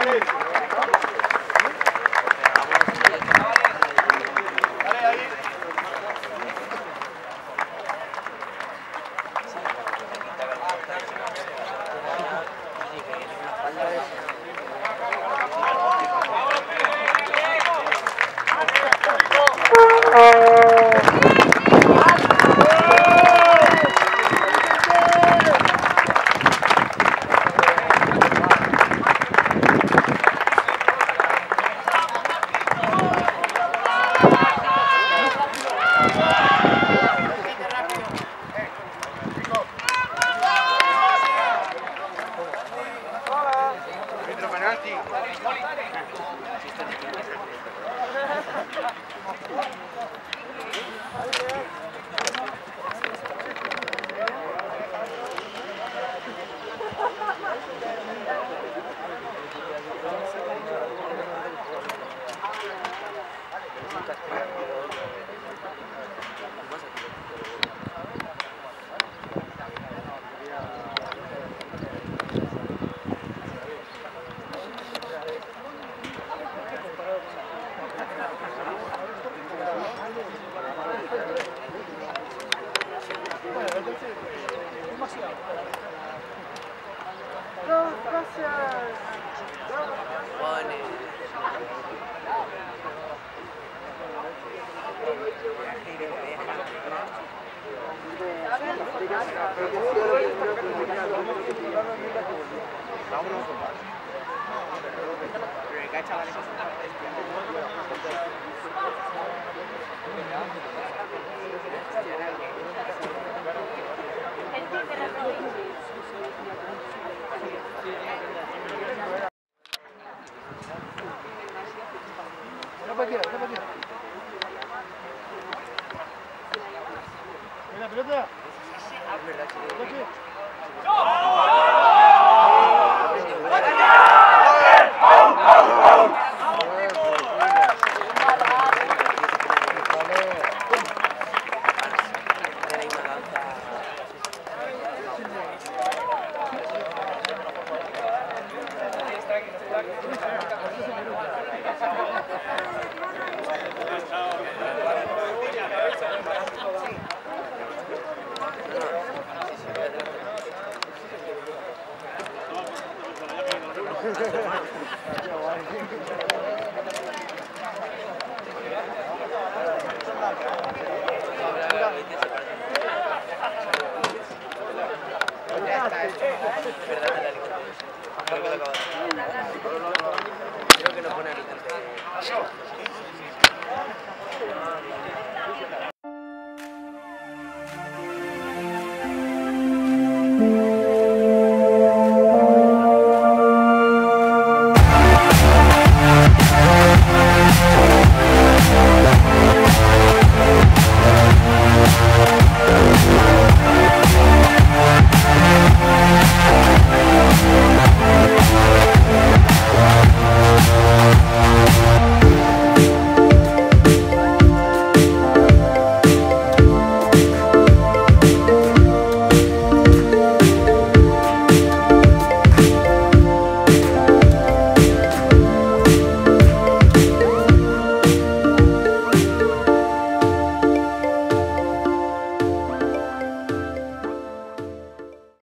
Ya está, es verdad, la